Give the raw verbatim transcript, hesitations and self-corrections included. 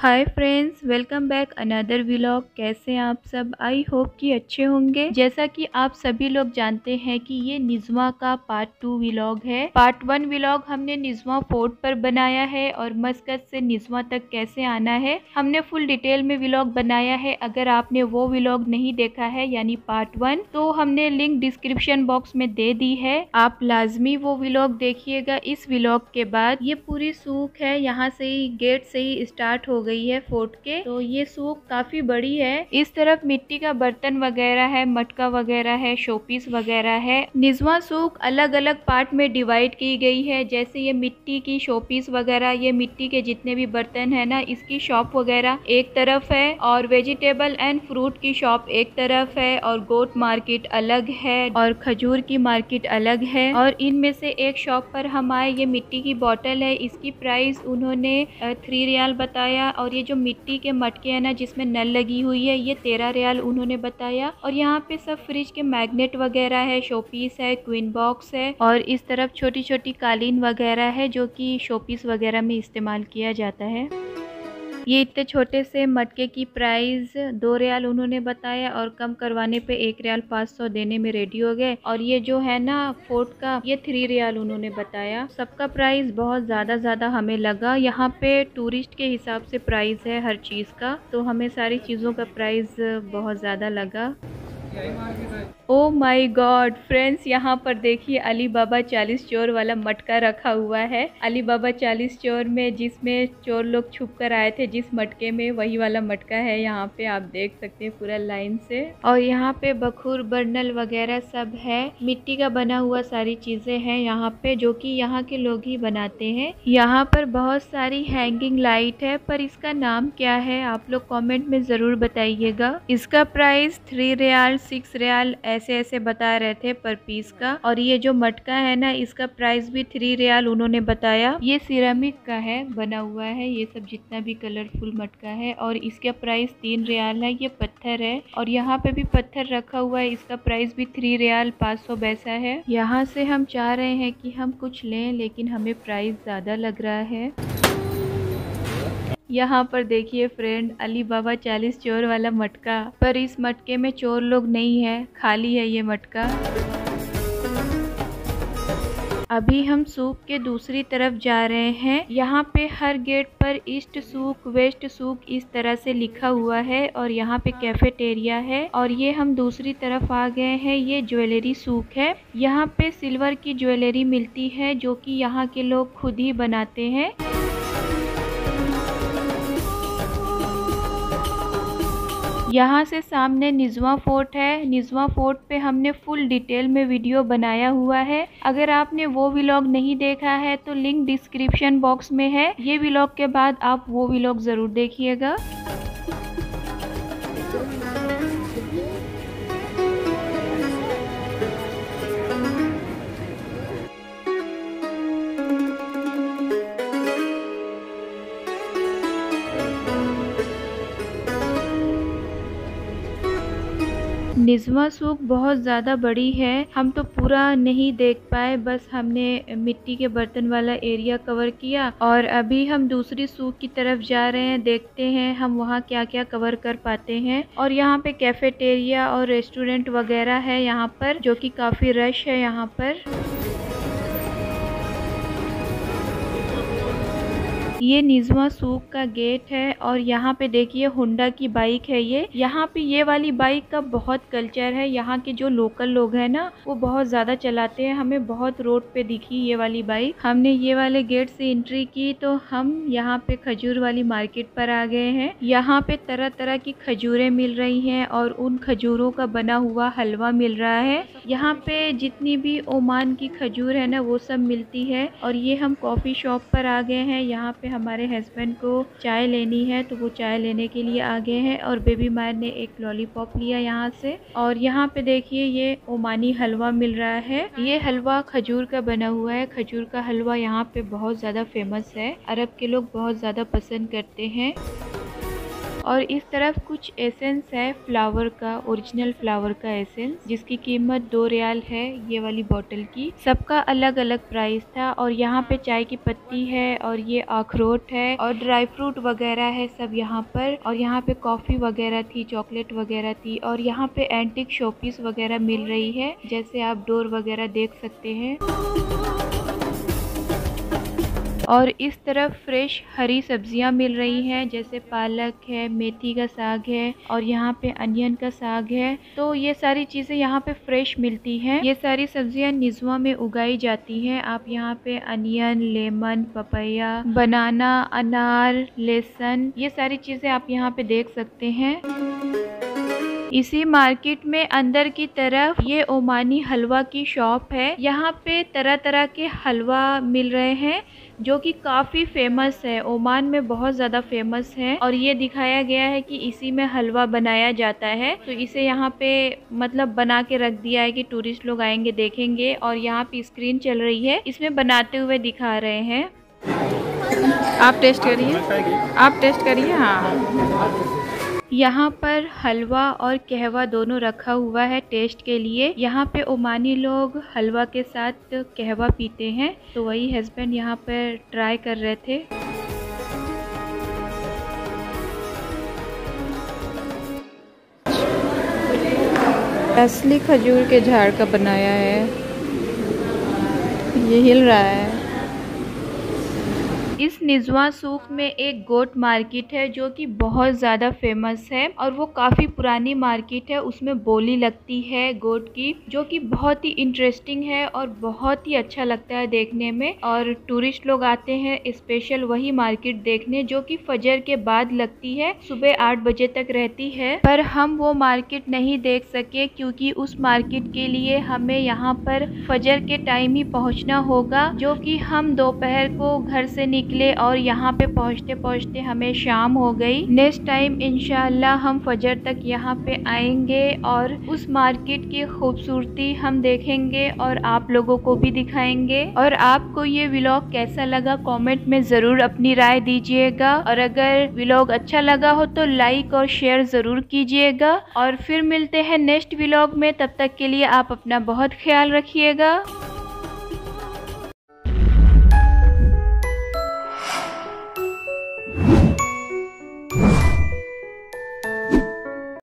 हाय friends, welcome back another vlog. कैसे हैं आप सब? आई होप कि अच्छे होंगे। जैसा कि आप सभी लोग जानते हैं कि ये निज़्मा का पार्ट टू व्लॉग है। पार्ट वन व्लॉग हमने निज़्मा फोर्ट पर बनाया है और मस्कत से निज़्मा तक कैसे आना है हमने फुल डिटेल में व्लॉग बनाया है। अगर आपने वो व्लॉग नहीं देखा है यानी पार्ट वन, तो हमने लिंक डिस्क्रिप्शन बॉक्स में दे दी है, आप लाजमी वो व्लॉग देखिएगा। इस व्लॉग के बाद ये पूरी सूख है, यहाँ से ही गेट से ही स्टार्ट हो गई है फोर्ट के। तो ये सूख काफी बड़ी है। इस तरफ मिट्टी का बर्तन वगैरह है, मटका वगैरह है, शोपीस वगैरह है। निज़्मा सूख अलग अलग पार्ट में डिवाइड की गई है। जैसे ये मिट्टी की शोपीस वगैरह, ये मिट्टी के जितने भी बर्तन है ना, इसकी शॉप वगैरह एक तरफ है और वेजिटेबल एंड फ्रूट की शॉप एक तरफ है और गोट मार्केट अलग है और खजूर की मार्केट अलग है। और इनमें से एक शॉप पर हम आए, ये मिट्टी की बोतल है, इसकी प्राइस उन्होंने थ्री रियाल बताया। और ये जो मिट्टी के मटके है ना जिसमें नल लगी हुई है, ये तेरह रियाल उन्होंने बताया। और यहाँ पे सब फ्रिज के मैग्नेट वगैरह है, शोपीस है, क्वीन बॉक्स है और इस तरफ छोटी छोटी कालीन वगैरह है जो कि शोपीस वगैरह में इस्तेमाल किया जाता है। ये इतने छोटे से मटके की प्राइस दो रियाल उन्होंने बताया और कम करवाने पे एक रियाल पाँच सौ देने में रेडी हो गए। और ये जो है ना फोर्ट का, ये थ्री रियाल उन्होंने बताया। सबका प्राइस बहुत ज़्यादा ज़्यादा हमें लगा। यहाँ पे टूरिस्ट के हिसाब से प्राइस है हर चीज़ का, तो हमें सारी चीज़ों का प्राइस बहुत ज़्यादा लगा। ओ माई गॉड फ्रेंड्स, यहाँ पर देखिए अली बाबा चालीस चोर वाला मटका रखा हुआ है। अली बाबा चालीस चोर में जिसमें चोर लोग छुप कर आए थे, जिस मटके में, वही वाला मटका है। यहाँ पे आप देख सकते हैं पूरा लाइन से। और यहाँ पे बखूर बर्नल वगैरह सब है, मिट्टी का बना हुआ सारी चीजें हैं यहाँ पे, जो कि यहाँ के लोग ही बनाते हैं। यहाँ पर बहुत सारी हैंगिंग लाइट है, पर इसका नाम क्या है आप लोग कॉमेंट में जरूर बताइएगा। इसका price three riyal six riyal ऐसे ऐसे बता रहे थे पर पीस का। और ये जो मटका है ना, इसका प्राइस भी थ्री रियाल उन्होंने बताया। ये सिरेमिक का है, बना हुआ है ये सब जितना भी कलरफुल मटका है। और इसका प्राइस तीन रियाल है। ये पत्थर है और यहाँ पे भी पत्थर रखा हुआ है, इसका प्राइस भी थ्री रियाल पाँच सौ पैसा है। यहाँ से हम चाह रहे हैं कि हम कुछ लें, लेकिन हमें प्राइस ज्यादा लग रहा है। यहाँ पर देखिए फ्रेंड, अली बाबा चालीस चोर वाला मटका, पर इस मटके में चोर लोग नहीं है, खाली है ये मटका। अभी हम सूक के दूसरी तरफ जा रहे हैं। यहाँ पे हर गेट पर ईस्ट सूक, वेस्ट सूक इस तरह से लिखा हुआ है और यहाँ पे कैफेटेरिया है। और ये हम दूसरी तरफ आ गए हैं, ये ज्वेलरी सूक है। यहाँ पे सिल्वर की ज्वेलरी मिलती है जो कि यहाँ के लोग खुद ही बनाते हैं। यहाँ से सामने निज़्मा फोर्ट है। निज़्मा फोर्ट पे हमने फुल डिटेल में वीडियो बनाया हुआ है। अगर आपने वो व्लॉग नहीं देखा है तो लिंक डिस्क्रिप्शन बॉक्स में है। ये व्लॉग के बाद आप वो व्लॉग ज़रूर देखिएगा। निज़्मा सूक बहुत ज़्यादा बड़ी है, हम तो पूरा नहीं देख पाए, बस हमने मिट्टी के बर्तन वाला एरिया कवर किया। और अभी हम दूसरी सूक की तरफ जा रहे हैं, देखते हैं हम वहाँ क्या क्या कवर कर पाते हैं। और यहाँ पे कैफेटेरिया और रेस्टोरेंट वगैरह है यहाँ पर, जो कि काफ़ी रश है यहाँ पर। ये निज़्मा सूक का गेट है और यहाँ पे देखिए होंडा की बाइक है। ये यहाँ पे ये वाली बाइक का बहुत कल्चर है। यहाँ के जो लोकल लोग हैं ना, वो बहुत ज़्यादा चलाते हैं। हमें बहुत रोड पे दिखी ये वाली बाइक। हमने ये वाले गेट से एंट्री की तो हम यहाँ पे खजूर वाली मार्केट पर आ गए हैं। यहाँ पे तरह तरह की खजूरें मिल रही हैं और उन खजूरों का बना हुआ हलवा मिल रहा है। यहाँ पे जितनी भी ओमान की खजूर है ना, वो सब मिलती है। और ये हम कॉफ़ी शॉप पर आ गए हैं। यहाँ पे हमारे हस्बैंड को चाय लेनी है तो वो चाय लेने के लिए आ गए हैं। और बेबी मार ने एक लॉलीपॉप लिया यहाँ से। और यहाँ पे देखिए ये ओमानी हलवा मिल रहा है। ये हलवा खजूर का बना हुआ है। खजूर का हलवा यहाँ पे बहुत ज़्यादा फेमस है, अरब के लोग बहुत ज़्यादा पसंद करते हैं। और इस तरफ कुछ एसेंस है फ्लावर का, ओरिजिनल फ्लावर का एसेंस, जिसकी कीमत दो रियाल है ये वाली बोतल की। सबका अलग अलग प्राइस था। और यहाँ पे चाय की पत्ती है और ये अखरोट है और ड्राई फ्रूट वगैरह है सब यहाँ पर। और यहाँ पे कॉफ़ी वगैरह थी, चॉकलेट वगैरह थी। और यहाँ पे एंटिक शोपीस वगैरह मिल रही है, जैसे आप डोर वगैरह देख सकते हैं। और इस तरफ फ्रेश हरी सब्जियां मिल रही हैं, जैसे पालक है, मेथी का साग है और यहाँ पे अनियन का साग है। तो ये सारी चीज़ें यहाँ पे फ्रेश मिलती हैं। ये सारी सब्जियां निज़वा में उगाई जाती हैं। आप यहाँ पे अनियन, लेमन, पपैया, बनाना, अनार, लहसुन, ये सारी चीज़ें आप यहाँ पे देख सकते हैं। इसी मार्केट में अंदर की तरफ ये ओमानी हलवा की शॉप है। यहाँ पे तरह तरह के हलवा मिल रहे हैं जो कि काफ़ी फेमस है, ओमान में बहुत ज़्यादा फेमस है। और ये दिखाया गया है कि इसी में हलवा बनाया जाता है, तो इसे यहाँ पे मतलब बना के रख दिया है कि टूरिस्ट लोग आएंगे देखेंगे। और यहाँ पे स्क्रीन चल रही है, इसमें बनाते हुए दिखा रहे हैं। आप टेस्ट करिए, आप टेस्ट करिए। हाँ, यहाँ पर हलवा और कहवा दोनों रखा हुआ है टेस्ट के लिए। यहाँ पे ओमानी लोग हलवा के साथ कहवा पीते हैं, तो वही हस्बैंड यहाँ पर ट्राई कर रहे थे। असली खजूर के झाड़ का बनाया है, ये हिल रहा है। इस निज़वा सूक में एक गोट मार्केट है जो कि बहुत ज़्यादा फेमस है और वो काफ़ी पुरानी मार्केट है। उसमें बोली लगती है गोट की, जो कि बहुत ही इंटरेस्टिंग है और बहुत ही अच्छा लगता है देखने में। और टूरिस्ट लोग आते हैं स्पेशल वही मार्केट देखने, जो कि फजर के बाद लगती है, सुबह आठ बजे तक रहती है। पर हम वो मार्केट नहीं देख सके क्योंकि उस मार्केट के लिए हमें यहाँ पर फजर के टाइम ही पहुँचना होगा, जो कि हम दोपहर को घर से निकले और यहाँ पे पहुँचते पहुँचते हमें शाम हो गई। नेक्स्ट टाइम इंशाल्लाह हम फजर तक यहाँ पे आएंगे और उस मार्केट की खूबसूरती हम देखेंगे और आप लोगों को भी दिखाएंगे। और आपको ये व्लॉग कैसा लगा कमेंट में ज़रूर अपनी राय दीजिएगा। और अगर व्लॉग अच्छा लगा हो तो लाइक और शेयर ज़रूर कीजिएगा। और फिर मिलते हैं नेक्स्ट व्लॉग में, तब तक के लिए आप अपना बहुत ख्याल रखिएगा।